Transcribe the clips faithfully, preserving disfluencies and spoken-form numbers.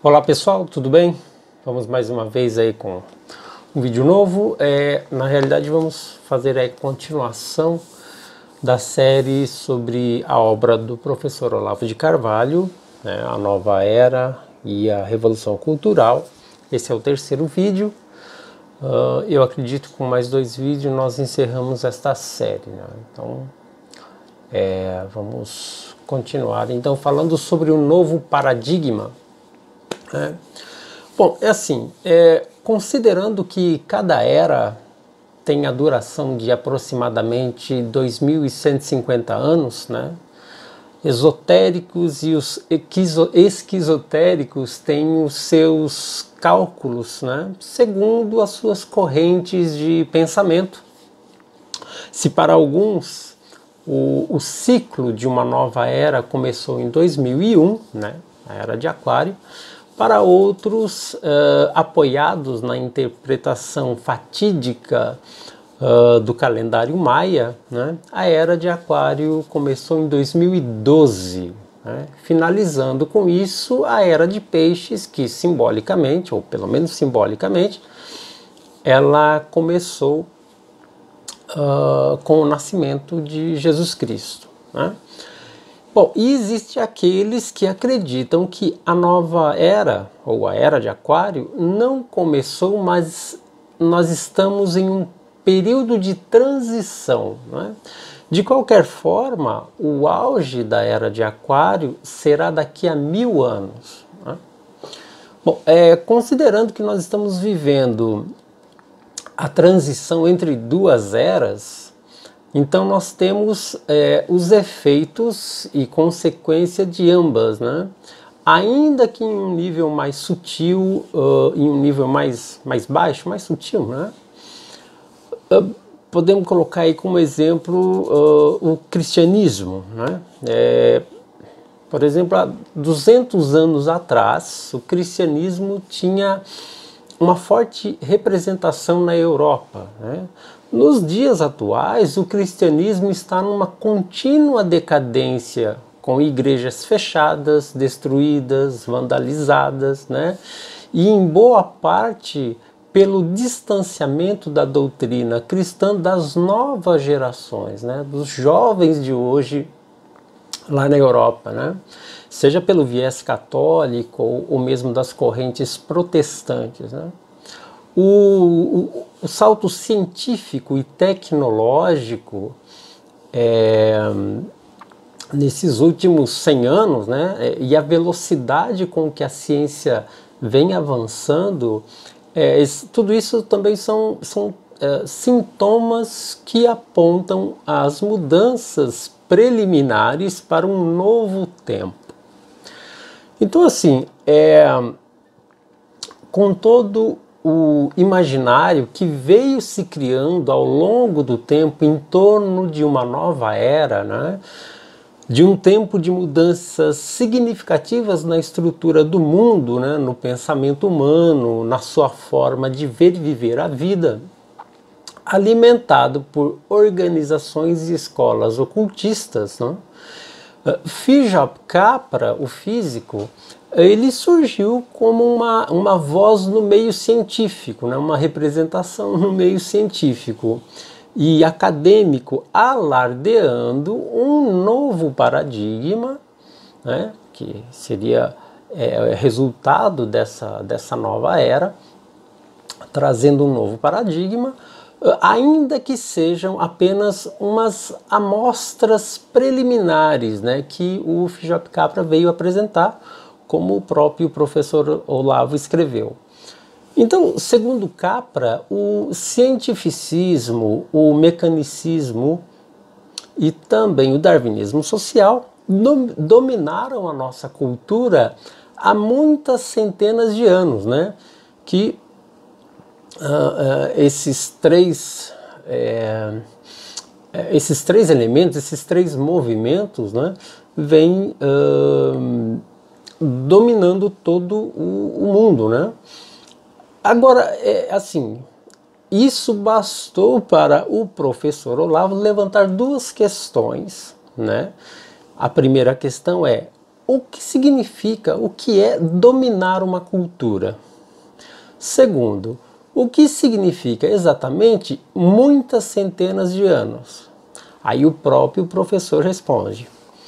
Olá pessoal, tudo bem? Vamos mais uma vez aí com um vídeo novo. É, na realidade vamos fazer a continuação da série sobre a obra do professor Olavo de Carvalho, né, a Nova Era e a Revolução Cultural. Esse é o terceiro vídeo. Uh, eu acredito que com mais dois vídeos nós encerramos esta série, né? Então é, vamos continuar então falando sobre o novo paradigma. É. Bom, é assim, é, considerando que cada era tem a duração de aproximadamente dois mil cento e cinquenta anos, né? Esotéricos e os esquizotéricos têm os seus cálculos, né? Segundo as suas correntes de pensamento. Se para alguns o, o ciclo de uma nova era começou em dois mil e um, né? A era de Aquário, para outros, uh, apoiados na interpretação fatídica uh, do calendário maia, né, a Era de Aquário começou em dois mil e doze, né, finalizando com isso a Era de Peixes, que simbolicamente, ou pelo menos simbolicamente, ela começou uh, com o nascimento de Jesus Cristo, né? Bom, e existem aqueles que acreditam que a nova era, ou a era de Aquário, não começou, mas nós estamos em um período de transição, né? De qualquer forma, o auge da era de Aquário será daqui a mil anos, né? Bom, é, considerando que nós estamos vivendo a transição entre duas eras, então nós temos é, os efeitos e consequência de ambas, né? Ainda que em um nível mais sutil, uh, em um nível mais, mais baixo, mais sutil, né? Uh, podemos colocar aí como exemplo uh, o cristianismo, né? É, por exemplo, há duzentos anos atrás, o cristianismo tinha uma forte representação na Europa, né? Nos dias atuais, o cristianismo está numa contínua decadência, com igrejas fechadas, destruídas, vandalizadas, né? E em boa parte pelo distanciamento da doutrina cristã das novas gerações, né? Dos jovens de hoje lá na Europa, né? Seja pelo viés católico ou, ou mesmo das correntes protestantes, né? O, o, o salto científico e tecnológico é, nesses últimos cem anos, né, e a velocidade com que a ciência vem avançando, é, tudo isso também são, são é, sintomas que apontam as mudanças preliminares para um novo tempo. Então, assim, é, com todo o imaginário que veio se criando ao longo do tempo em torno de uma nova era, né? De um tempo de mudanças significativas na estrutura do mundo, né? No pensamento humano, na sua forma de ver e viver a vida, alimentado por organizações e escolas ocultistas, né? Frijop Capra, o físico, ele surgiu como uma, uma voz no meio científico, né? Uma representação no meio científico e acadêmico, alardeando um novo paradigma, né? Que seria é, resultado dessa, dessa nova era, trazendo um novo paradigma, ainda que sejam apenas umas amostras preliminares, né, que o Frijop Capra veio apresentar, como o próprio professor Olavo escreveu. Então, segundo Capra, o cientificismo, o mecanicismo e também o darwinismo social dominaram a nossa cultura há muitas centenas de anos, né, que Uh, uh, esses três é, esses três elementos, esses três movimentos, né, vêm uh, dominando todo o, o mundo, né? Agora, é, assim, isso bastou para o professor Olavo levantar duas questões, né? A primeira questão é: o que significa, o que é dominar uma cultura? Segundo, o que significa exatamente muitas centenas de anos? Aí o próprio professor responde.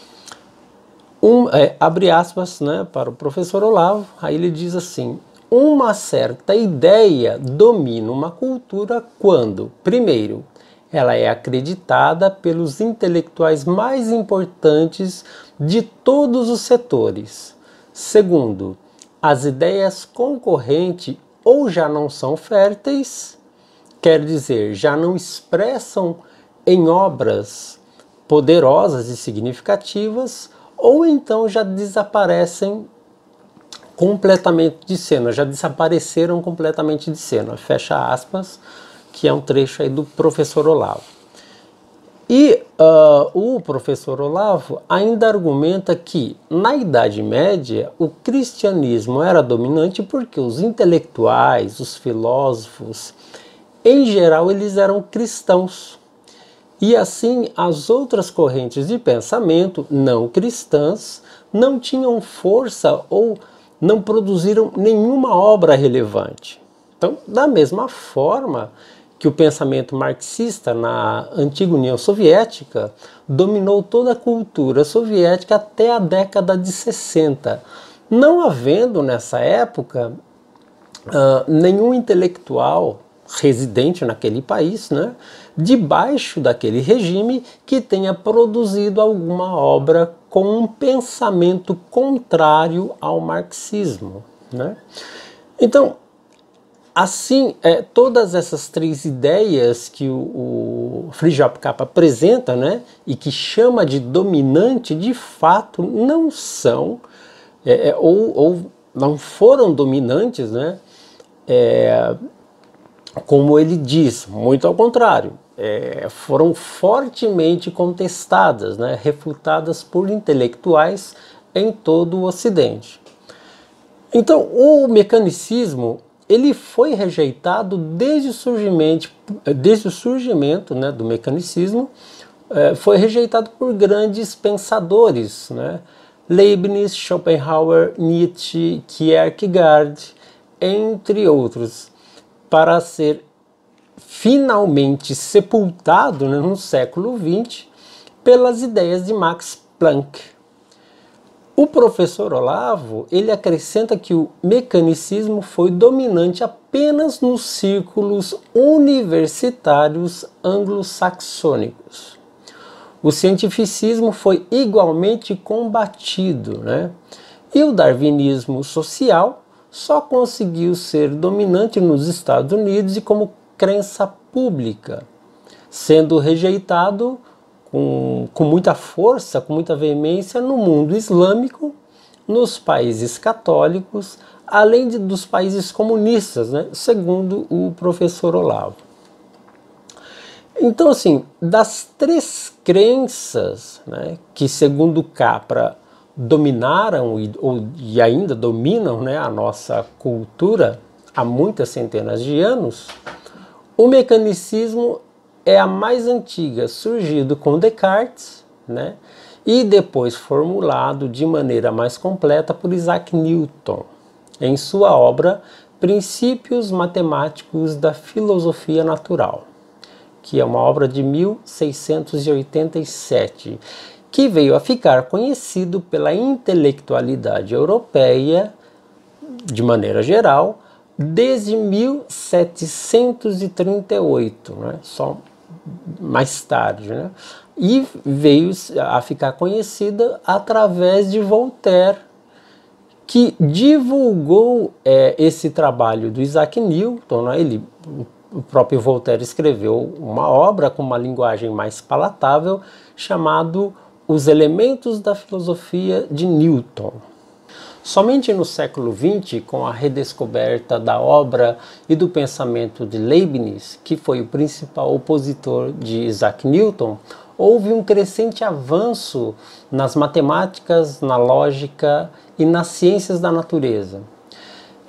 Um, é, abre aspas, né, para o professor Olavo, aí ele diz assim: uma certa ideia domina uma cultura quando, primeiro, ela é acreditada pelos intelectuais mais importantes de todos os setores. Segundo, as ideias concorrentes ou já não são férteis, quer dizer, já não expressam em obras poderosas e significativas, ou então já desaparecem completamente de cena, já desapareceram completamente de cena, fecha aspas, que é um trecho aí do professor Olavo. E uh, o professor Olavo ainda argumenta que, na Idade Média, o cristianismo era dominante porque os intelectuais, os filósofos, em geral, eles eram cristãos. E assim, as outras correntes de pensamento não cristãs não tinham força ou não produziram nenhuma obra relevante. Então, da mesma forma que o pensamento marxista na antiga União Soviética dominou toda a cultura soviética até a década de sessenta, não havendo nessa época uh, nenhum intelectual residente naquele país, né, debaixo daquele regime, que tenha produzido alguma obra com um pensamento contrário ao marxismo, né? Então, assim, é, todas essas três ideias que o, o Frijop Kapa apresenta, né, e que chama de dominante, de fato não são, é, ou, ou não foram dominantes, né, é, como ele diz, muito ao contrário, é, foram fortemente contestadas, né, refutadas por intelectuais em todo o Ocidente. Então, o mecanicismo ele foi rejeitado desde o surgimento, desde o surgimento, né, do mecanicismo, é, foi rejeitado por grandes pensadores, né, Leibniz, Schopenhauer, Nietzsche, Kierkegaard, entre outros, para ser finalmente sepultado, né, no século vinte pelas ideias de Max Planck. O professor Olavo, ele acrescenta que o mecanicismo foi dominante apenas nos círculos universitários anglo-saxônicos. O cientificismo foi igualmente combatido, né? E o darwinismo social só conseguiu ser dominante nos Estados Unidos e como crença pública, sendo rejeitado com, com muita força, com muita veemência no mundo islâmico, nos países católicos, além de, dos países comunistas, né, segundo o professor Olavo. Então, assim, das três crenças, né, que, segundo Capra, dominaram e, ou, e ainda dominam, né, a nossa cultura há muitas centenas de anos, o mecanicismo é a mais antiga, surgido com Descartes, né, e depois formulado de maneira mais completa por Isaac Newton, em sua obra Princípios Matemáticos da Filosofia Natural, que é uma obra de mil seiscentos e oitenta e sete, que veio a ficar conhecido pela intelectualidade europeia, de maneira geral, desde mil setecentos e trinta e oito, né? Só mais tarde, né? E veio a ficar conhecida através de Voltaire, que divulgou é, esse trabalho do Isaac Newton, né? Ele, o próprio Voltaire escreveu uma obra com uma linguagem mais palatável, chamado Os Elementos da Filosofia de Newton. Somente no século vinte, com a redescoberta da obra e do pensamento de Leibniz, que foi o principal opositor de Isaac Newton, houve um crescente avanço nas matemáticas, na lógica e nas ciências da natureza.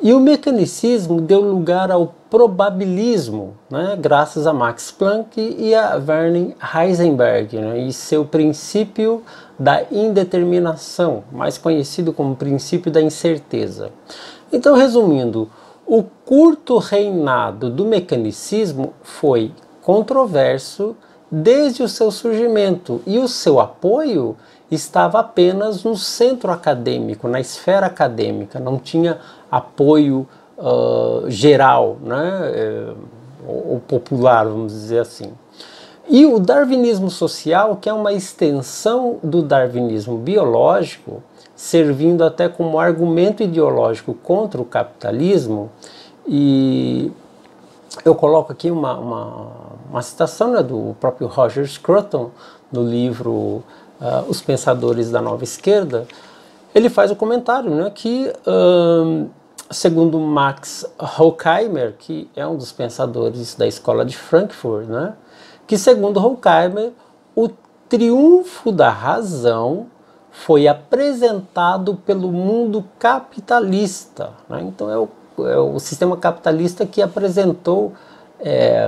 E o mecanicismo deu lugar ao probabilismo, né, graças a Max Planck e a Werner Heisenberg, né, e seu princípio da indeterminação, mais conhecido como princípio da incerteza. Então, resumindo, o curto reinado do mecanicismo foi controverso desde o seu surgimento, e o seu apoio estava apenas no centro acadêmico, na esfera acadêmica, não tinha apoio uh, geral, né, ou popular, vamos dizer assim. E o darwinismo social, que é uma extensão do darwinismo biológico, servindo até como argumento ideológico contra o capitalismo, e eu coloco aqui uma, uma, uma citação, né, do próprio Roger Scruton, no livro uh, Os Pensadores da Nova Esquerda. Ele faz o comentário, né, que, um, segundo Max Horkheimer, que é um dos pensadores da Escola de Frankfurt, né, que segundo Horkheimer, o triunfo da razão foi apresentado pelo mundo capitalista, né? Então é o, é o sistema capitalista que apresentou é,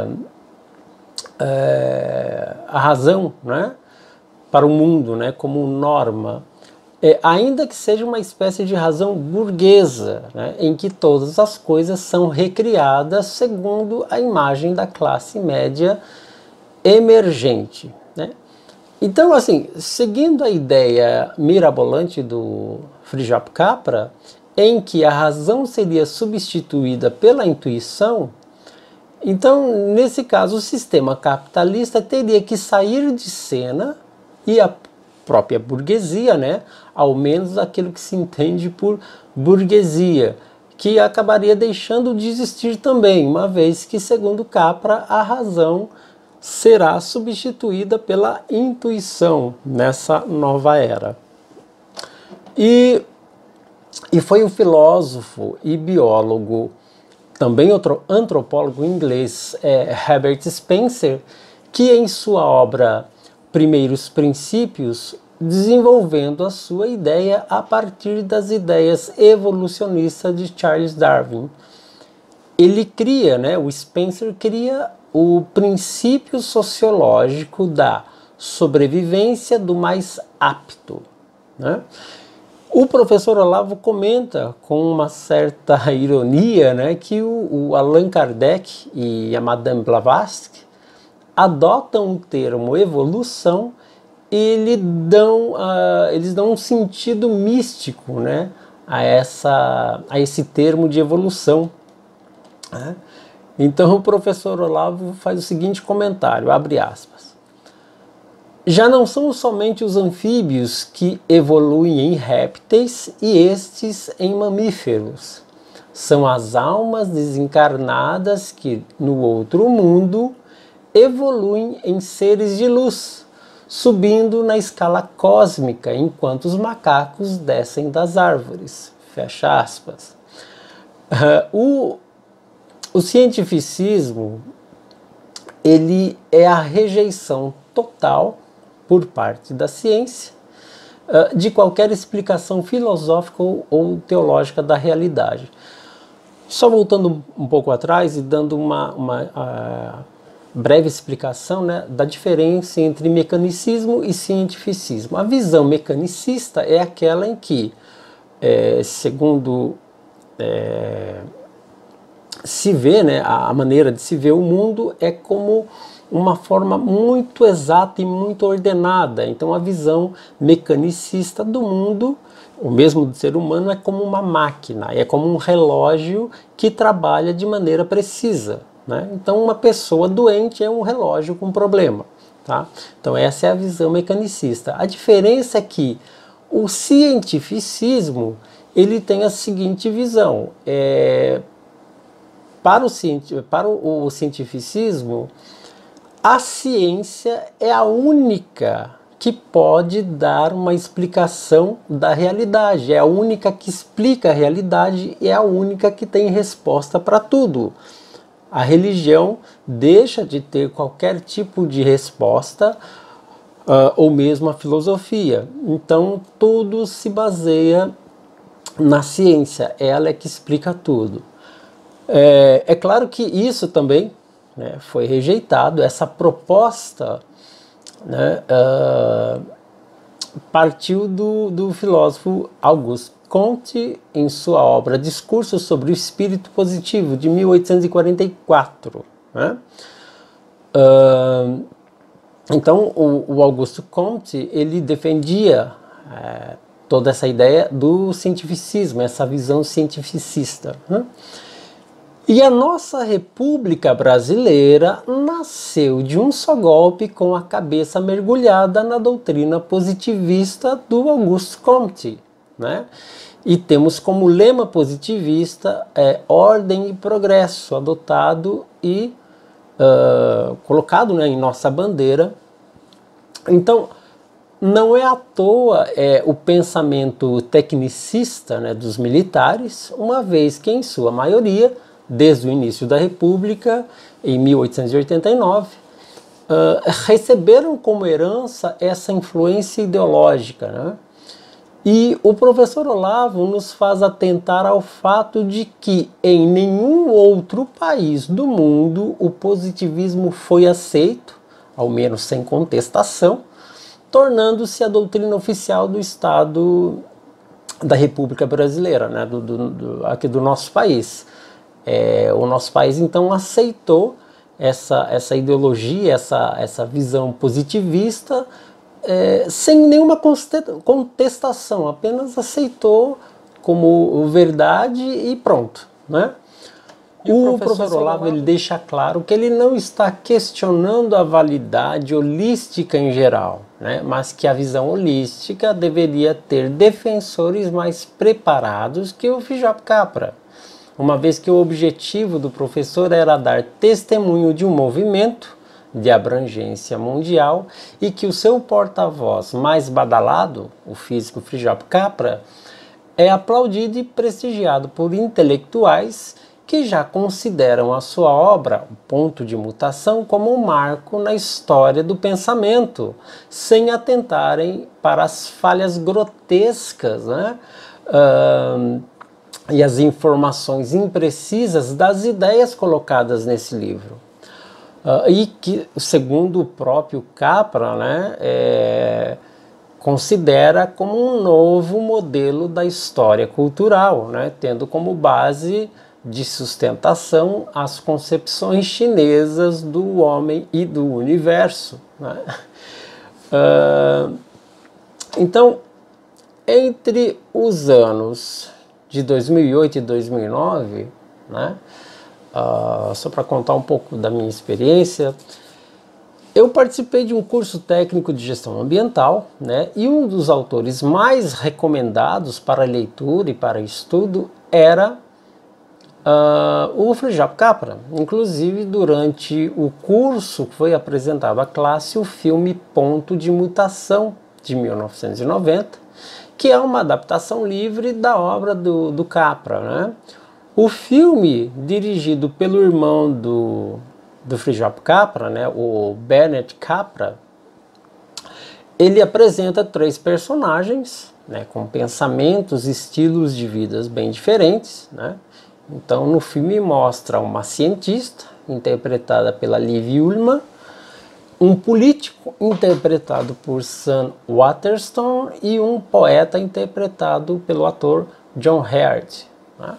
é, a razão, né, para o mundo, né, como norma, é, ainda que seja uma espécie de razão burguesa, né, em que todas as coisas são recriadas segundo a imagem da classe média emergente, né? Então, assim, seguindo a ideia mirabolante do Frijap Capra, em que a razão seria substituída pela intuição, então, nesse caso, o sistema capitalista teria que sair de cena, e a própria burguesia, né, ao menos aquilo que se entende por burguesia, que acabaria deixando de existir também, uma vez que, segundo Capra, a razão será substituída pela intuição nessa nova era. E, e foi o filósofo e biólogo, também outro antropólogo inglês, é, Herbert Spencer, que em sua obra Primeiros Princípios, desenvolvendo a sua ideia a partir das ideias evolucionistas de Charles Darwin. Ele cria, né, o Spencer cria o princípio sociológico da sobrevivência do mais apto, né? O professor Olavo comenta com uma certa ironia, né, que o, o Allan Kardec e a Madame Blavatsky adotam o termo evolução e ele dão, uh, eles dão um sentido místico, né, a, essa, a esse termo de evolução, né? Então o professor Olavo faz o seguinte comentário, abre aspas: já não são somente os anfíbios que evoluem em répteis e estes em mamíferos. São as almas desencarnadas que, no outro mundo, evoluem em seres de luz, subindo na escala cósmica, enquanto os macacos descem das árvores. Fecha aspas. Uh, o O cientificismo, ele é a rejeição total por parte da ciência de qualquer explicação filosófica ou teológica da realidade. Só voltando um pouco atrás e dando uma, uma breve explicação, né, da diferença entre mecanicismo e cientificismo. A visão mecanicista é aquela em que, é, segundo é, se vê, né, a maneira de se ver o mundo é como uma forma muito exata e muito ordenada. Então a visão mecanicista do mundo, o mesmo do ser humano, é como uma máquina, é como um relógio que trabalha de maneira precisa, né? Então uma pessoa doente é um relógio com problema, tá? Então essa é a visão mecanicista. A diferença é que o cientificismo, ele tem a seguinte visão, é... Para o, para o cientificismo, a ciência é a única que pode dar uma explicação da realidade, é a única que explica a realidade e é a única que tem resposta para tudo. A religião deixa de ter qualquer tipo de resposta, uh, ou mesmo a filosofia. Então, tudo se baseia na ciência, ela é que explica tudo. É, é claro que isso também, né, foi rejeitado, essa proposta, né, uh, partiu do, do filósofo Auguste Comte em sua obra Discurso sobre o Espírito Positivo, de mil oitocentos e quarenta e quatro. Né? Uh, então, o, o Auguste Comte, ele defendia é, toda essa ideia do cientificismo, essa visão cientificista. Né? E a nossa República Brasileira nasceu de um só golpe com a cabeça mergulhada na doutrina positivista do Auguste Comte, né? E temos como lema positivista é, ordem e progresso, adotado e uh, colocado, né, em nossa bandeira. Então, não é à toa é, o pensamento tecnicista, né, dos militares, uma vez que em sua maioria, desde o início da República, em mil oitocentos e oitenta e nove, uh, receberam como herança essa influência ideológica, né? E o professor Olavo nos faz atentar ao fato de que em nenhum outro país do mundo o positivismo foi aceito, ao menos sem contestação, tornando-se a doutrina oficial do Estado da República Brasileira, né? do, do, do, aqui do nosso país. É, o nosso país, então, aceitou essa, essa ideologia, essa, essa visão positivista, é, sem nenhuma contestação, apenas aceitou como verdade e pronto. Né? E o, o professor, professor Olavo, ele deixa claro que ele não está questionando a validade holística em geral, né? Mas que a visão holística deveria ter defensores mais preparados que o Frijop Capra, uma vez que o objetivo do professor era dar testemunho de um movimento de abrangência mundial e que o seu porta-voz mais badalado, o físico Frijop Capra, é aplaudido e prestigiado por intelectuais que já consideram a sua obra, O Ponto de Mutação, como um marco na história do pensamento, sem atentarem para as falhas grotescas, né? Uh, e as informações imprecisas das ideias colocadas nesse livro. Uh, e que, segundo o próprio Capra, né, é, considera como um novo modelo da história cultural, né, tendo como base de sustentação as concepções chinesas do homem e do universo. Né? Uh, então, entre os anos de dois mil e oito e dois mil e nove, né, uh, só para contar um pouco da minha experiência, eu participei de um curso técnico de gestão ambiental, né, e um dos autores mais recomendados para leitura e para estudo era uh, o Frijop Capra. Inclusive, durante o curso foi apresentado à classe o filme Ponto de Mutação, de mil novecentos e noventa, que é uma adaptação livre da obra do, do Capra. Né? O filme, dirigido pelo irmão do, do Frijop Capra, né, o Bernard Capra, ele apresenta três personagens, né, com pensamentos e estilos de vidas bem diferentes. Né? Então, no filme mostra uma cientista, interpretada pela Liv Ullmann, um político interpretado por Sam Waterston e um poeta interpretado pelo ator John Heard. Né?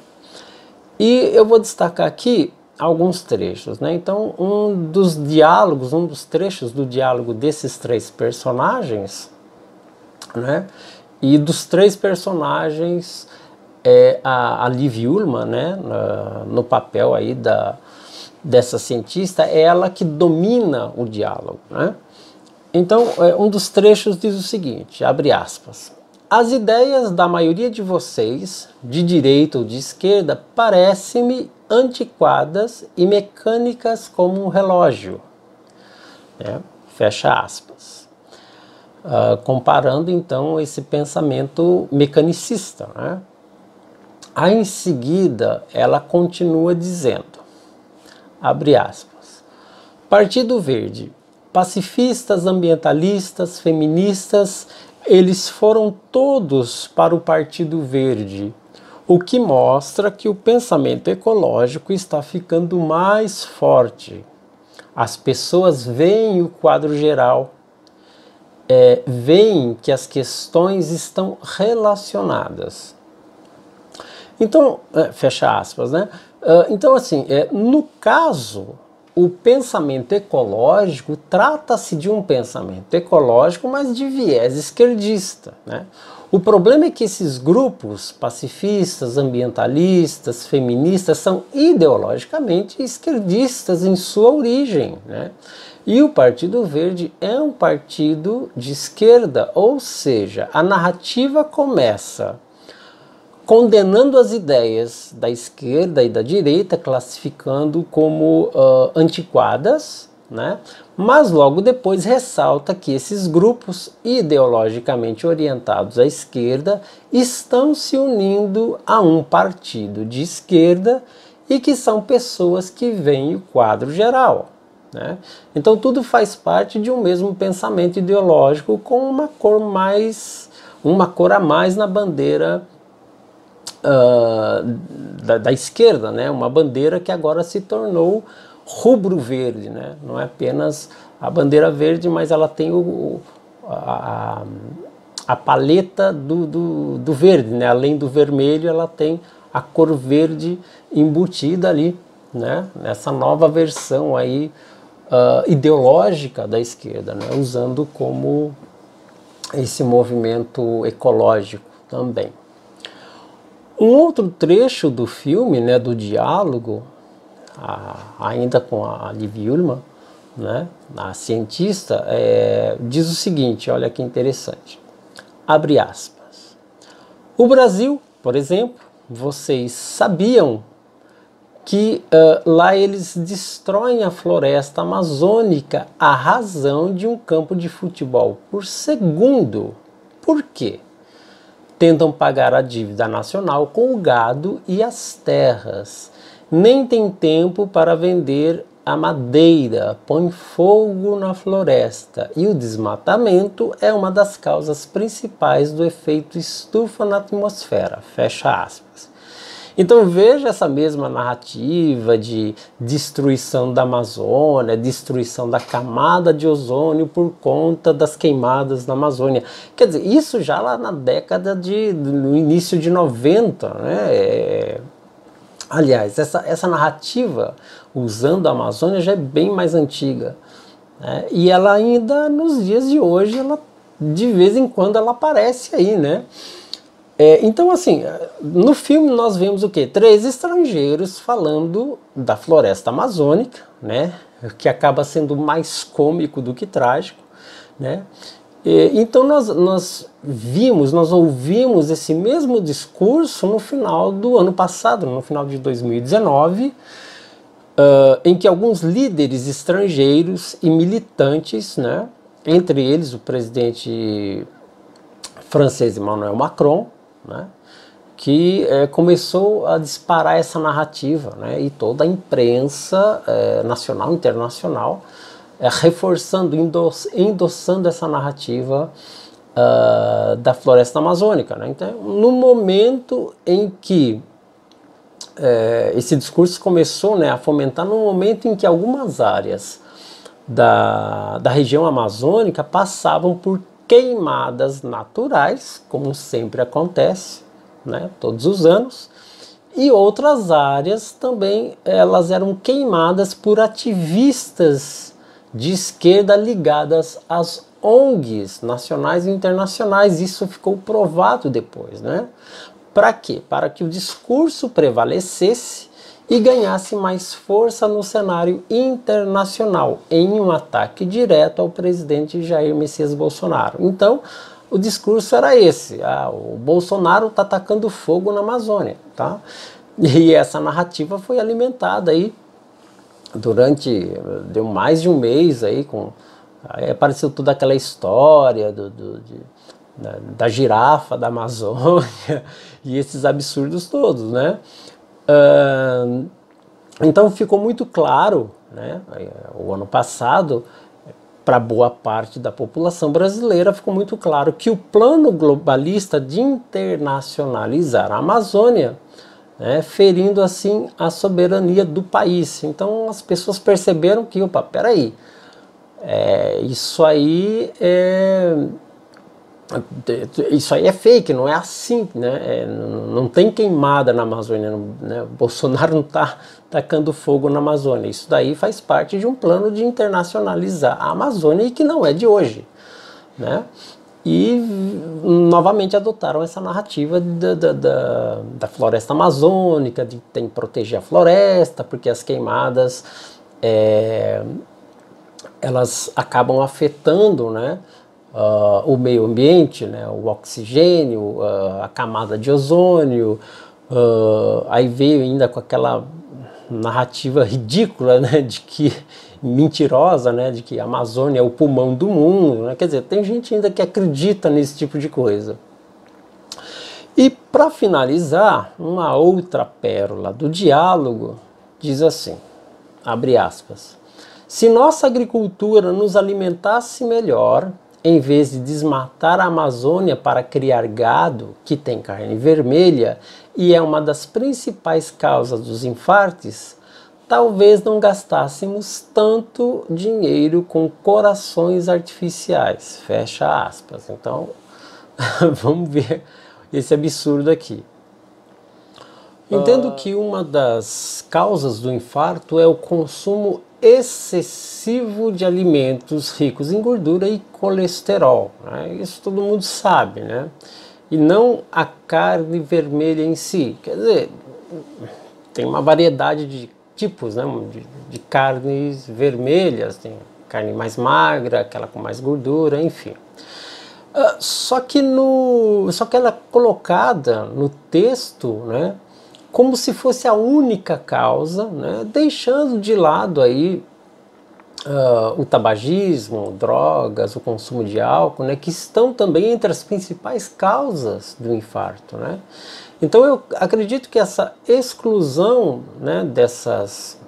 E eu vou destacar aqui alguns trechos. Né? Então, um dos diálogos, um dos trechos do diálogo desses três personagens, né? E dos três personagens, é, a, a Liv Ullmann, né? Na, no papel aí da dessa cientista, é ela que domina o diálogo. Né? Então, um dos trechos diz o seguinte, abre aspas: as ideias da maioria de vocês, de direita ou de esquerda, parecem-me antiquadas e mecânicas como um relógio. É, fecha aspas. Uh, comparando, então, esse pensamento mecanicista. Né? Aí, em seguida, ela continua dizendo, abre aspas, Partido Verde, pacifistas, ambientalistas, feministas, eles foram todos para o Partido Verde. o que mostra que o pensamento ecológico está ficando mais forte. As pessoas veem o quadro geral, é, veem que as questões estão relacionadas. Então, é, fecha aspas, né? Uh, então, assim, é, no caso, o pensamento ecológico trata-se de um pensamento ecológico, mas de viés esquerdista, né? O problema é que esses grupos pacifistas, ambientalistas, feministas são ideologicamente esquerdistas em sua origem, né? E o Partido Verde é um partido de esquerda, ou seja, a narrativa começa condenando as ideias da esquerda e da direita, classificando como uh, antiquadas, né? Mas logo depois ressalta que esses grupos ideologicamente orientados à esquerda estão se unindo a um partido de esquerda e que são pessoas que veem o quadro geral, né? Então tudo faz parte de um mesmo pensamento ideológico com uma cor mais, uma cor a mais na bandeira Uh, da, da esquerda, né? Uma bandeira que agora se tornou rubro-verde, né? Não é apenas a bandeira verde, mas ela tem o, a, a paleta do, do, do verde, né? Além do vermelho, ela tem a cor verde embutida ali, né? Nessa nova versão aí uh, ideológica da esquerda, né? Usando como esse movimento ecológico também. Um outro trecho do filme, né, do diálogo, a, ainda com a Liv Ullmann, né, a cientista, é, diz o seguinte, olha que interessante, abre aspas, o Brasil, por exemplo, vocês sabiam que uh, lá eles destroem a floresta amazônica à razão de um campo de futebol por segundo. Por quê? Tentam pagar a dívida nacional com o gado e as terras. Nem tem tempo para vender a madeira, põe fogo na floresta. E o desmatamento é uma das causas principais do efeito estufa na atmosfera. Fecha aspas. Então veja essa mesma narrativa de destruição da Amazônia, destruição da camada de ozônio por conta das queimadas na Amazônia. Quer dizer, isso já lá na década de, no início de noventa, né? É... Aliás, essa, essa narrativa usando a Amazônia já é bem mais antiga, né? E ela ainda nos dias de hoje, ela, de vez em quando ela aparece aí, né? É, então, assim, no filme nós vemos o quê? Três estrangeiros falando da floresta amazônica, né? Que acaba sendo mais cômico do que trágico, né? E, então nós, nós vimos, nós ouvimos esse mesmo discurso no final do ano passado, no final de dois mil e dezenove, uh, em que alguns líderes estrangeiros e militantes, né? Entre eles o presidente francês Emmanuel Macron, né, que é, começou a disparar essa narrativa, né, e toda a imprensa é, nacional e internacional é, reforçando, endoss, endossando essa narrativa uh, da floresta amazônica, né. Então, no momento em que é, esse discurso começou, né, a fomentar, no momento em que algumas áreas da, da região amazônica passavam por queimadas naturais, como sempre acontece, né, todos os anos, e outras áreas também elas eram queimadas por ativistas de esquerda ligadas às O N Gs nacionais e internacionais. Isso ficou provado depois, né? Para quê? Para que o discurso prevalecesse e ganhasse mais força no cenário internacional, em um ataque direto ao presidente Jair Messias Bolsonaro. Então, o discurso era esse, ah, o Bolsonaro está atacando fogo na Amazônia, tá? E essa narrativa foi alimentada aí durante, deu mais de um mês aí, com, aí apareceu toda aquela história do, do, de, da, da girafa da Amazônia e esses absurdos todos, né? Uh, então ficou muito claro, né, o ano passado, para boa parte da população brasileira ficou muito claro que o plano globalista de internacionalizar a Amazônia, né, ferindo assim a soberania do país. Então as pessoas perceberam que, opa, peraí, é, isso aí é... Isso aí é fake, não é assim, né? É, não tem queimada na Amazônia, né? O Bolsonaro não está tacando fogo na Amazônia. Isso daí faz parte de um plano de internacionalizar a Amazônia e que não é de hoje, né? E novamente adotaram essa narrativa da, da, da, da floresta amazônica, de tem que proteger a floresta, porque as queimadas é, elas acabam afetando, né? Uh, o meio ambiente, né, o oxigênio, uh, a camada de ozônio, uh, aí veio ainda com aquela narrativa ridícula, né, de que, mentirosa, né, de que a Amazônia é o pulmão do mundo, né, quer dizer, tem gente ainda que acredita nesse tipo de coisa. E para finalizar, uma outra pérola do diálogo diz assim, abre aspas, se nossa agricultura nos alimentasse melhor, em vez de desmatar a Amazônia para criar gado, que tem carne vermelha e é uma das principais causas dos infartos, talvez não gastássemos tanto dinheiro com corações artificiais. Fecha aspas. Então, vamos ver esse absurdo aqui. Entendo que uma das causas do infarto é o consumo excessivo de alimentos ricos em gordura e colesterol, né? Isso todo mundo sabe, né? E não a carne vermelha em si. Quer dizer, tem uma variedade de tipos, né? de, de carnes vermelhas, tem carne mais magra, aquela com mais gordura, enfim. Uh, só que no, só que ela é colocada no texto, né? Como se fosse a única causa, né, deixando de lado aí uh, o tabagismo, drogas, o consumo de álcool, né, que estão também entre as principais causas do infarto, né? Então eu acredito que essa exclusão, né, dessas,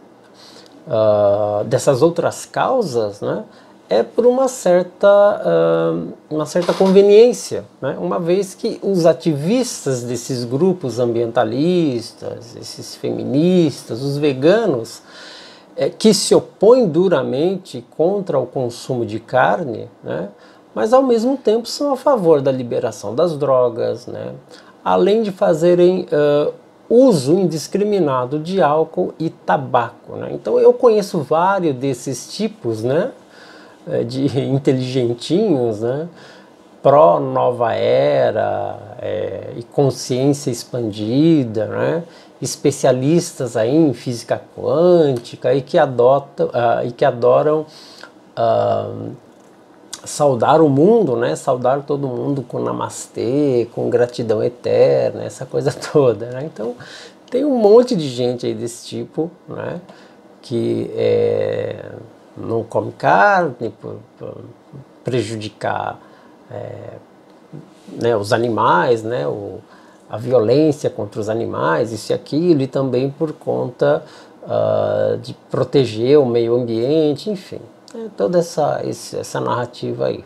uh, dessas outras causas, né, é por uma certa, uh, uma certa conveniência, né? Uma vez que os ativistas desses grupos ambientalistas, esses feministas, os veganos, é, que se opõem duramente contra o consumo de carne, né? Mas ao mesmo tempo são a favor da liberação das drogas, né? Além de fazerem uh, uso indiscriminado de álcool e tabaco, né? Então eu conheço vários desses tipos, né, de inteligentinhos, né, pró-nova era é, e consciência expandida, né, especialistas aí em física quântica e que, adotam, uh, e que adoram uh, saudar o mundo, né, saudar todo mundo com namastê, com gratidão eterna, essa coisa toda, né? Então tem um monte de gente aí desse tipo, né, que é, não come carne por, por prejudicar é, né, os animais, né, o, a violência contra os animais, isso e aquilo, e também por conta uh, de proteger o meio ambiente, enfim, é, toda essa, esse, essa narrativa aí.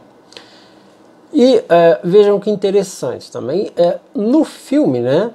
E é, vejam que interessante também, é, no filme, né,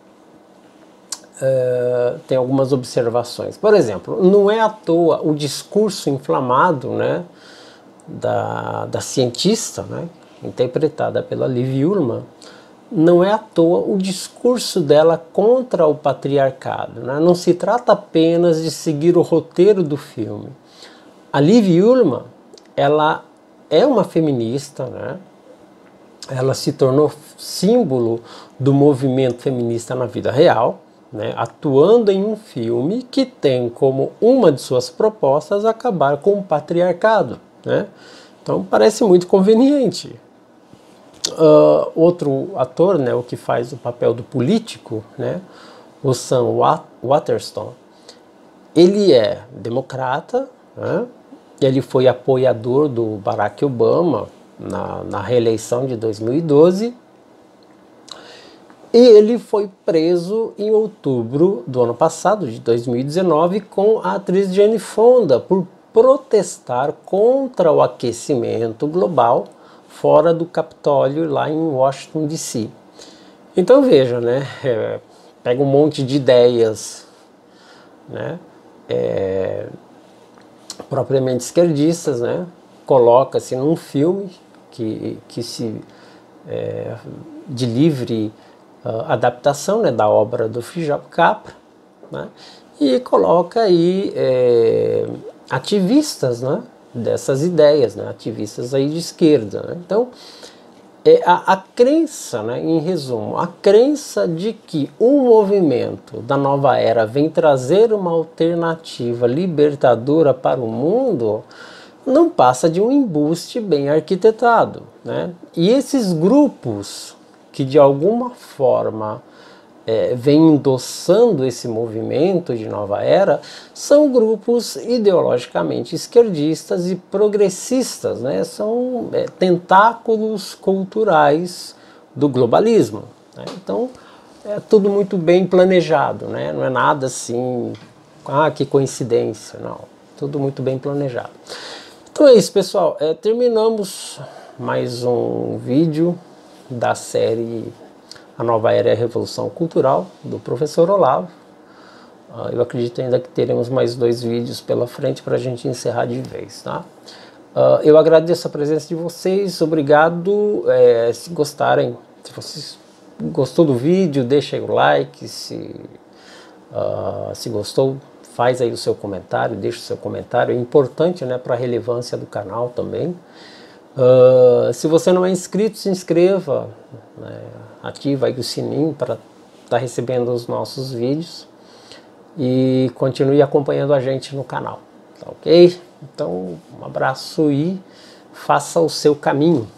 Uh, tem algumas observações. Por exemplo, não é à toa o discurso inflamado, né, da, da cientista, né, interpretada pela Liv Ullmann, não é à toa o discurso dela contra o patriarcado, né? Não se trata apenas de seguir o roteiro do filme. A Liv Ullmann, ela é uma feminista, né? Ela se tornou símbolo do movimento feminista na vida real, né, atuando em um filme que tem como uma de suas propostas acabar com o patriarcado, né? Então parece muito conveniente. Uh, outro ator, né, o que faz o papel do político, né, o Sam Waterston, ele é democrata, né, ele foi apoiador do Barack Obama na, na reeleição de dois mil e doze, e ele foi preso em outubro do ano passado, de dois mil e dezenove, com a atriz Jane Fonda, por protestar contra o aquecimento global fora do Capitólio, lá em Washington, D C Então veja, né, é, pega um monte de ideias, né, é, propriamente esquerdistas, né, coloca-se num filme que, que se é, de livre uh, adaptação, né, da obra do Frijol Capra, né, e coloca aí é, ativistas, né, dessas ideias, né, ativistas aí de esquerda, né. Então é a, a crença, né, em resumo, a crença de que o movimento da nova era vem trazer uma alternativa libertadora para o mundo não passa de um embuste bem arquitetado, né? E esses grupos que de alguma forma é, vêm endossando esse movimento de nova era são grupos ideologicamente esquerdistas e progressistas, né? São é, tentáculos culturais do globalismo, né? Então é tudo muito bem planejado, né? Não é nada assim, ah, que coincidência, não, tudo muito bem planejado. Então é isso, pessoal, é, terminamos mais um vídeo da série A Nova Era e a Revolução Cultural, do professor Olavo. Uh, eu acredito ainda que teremos mais dois vídeos pela frente para a gente encerrar de vez, tá? Uh, eu agradeço a presença de vocês, obrigado. É, se gostarem, se vocês gostou do vídeo, deixem o like, se, uh, se gostou, faz aí o seu comentário, deixa o seu comentário, é importante, né, para a relevância do canal também. Uh, se você não é inscrito, se inscreva, né, ativa aí o sininho para estar tá recebendo os nossos vídeos e continue acompanhando a gente no canal, tá ok? Então, um abraço e faça o seu caminho.